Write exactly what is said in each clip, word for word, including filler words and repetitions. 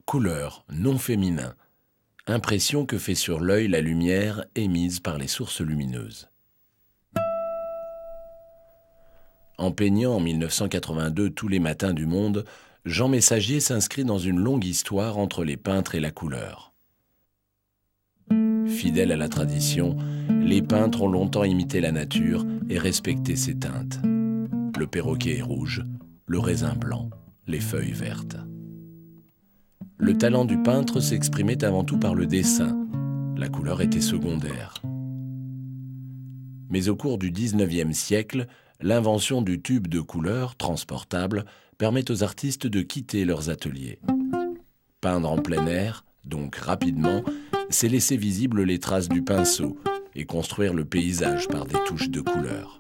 Couleur, nom féminin. Impression que fait sur l'œil la lumière émise par les sources lumineuses. En peignant en mille neuf cent quatre-vingt-deux tous les matins du monde, Jean Messager s'inscrit dans une longue histoire entre les peintres et la couleur. Fidèles à la tradition, les peintres ont longtemps imité la nature et respecté ses teintes. Le perroquet est rouge, le raisin blanc, les feuilles vertes. Le talent du peintre s'exprimait avant tout par le dessin. La couleur était secondaire. Mais au cours du dix-neuvième siècle, l'invention du tube de couleur transportable permet aux artistes de quitter leurs ateliers. Peindre en plein air, donc rapidement, c'est laisser visibles les traces du pinceau et construire le paysage par des touches de couleur.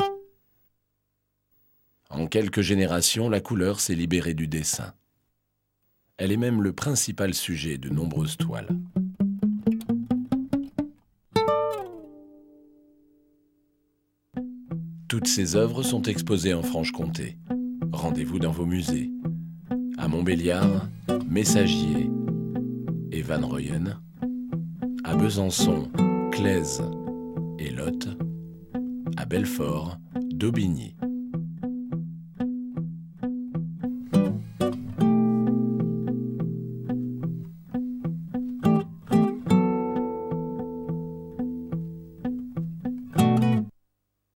En quelques générations, la couleur s'est libérée du dessin. Elle est même le principal sujet de nombreuses toiles. Toutes ces œuvres sont exposées en Franche-Comté. Rendez-vous dans vos musées. À Montbéliard, Messagier et Van Rooyen. À Besançon, Claise et Lot. À Belfort, Daubigny.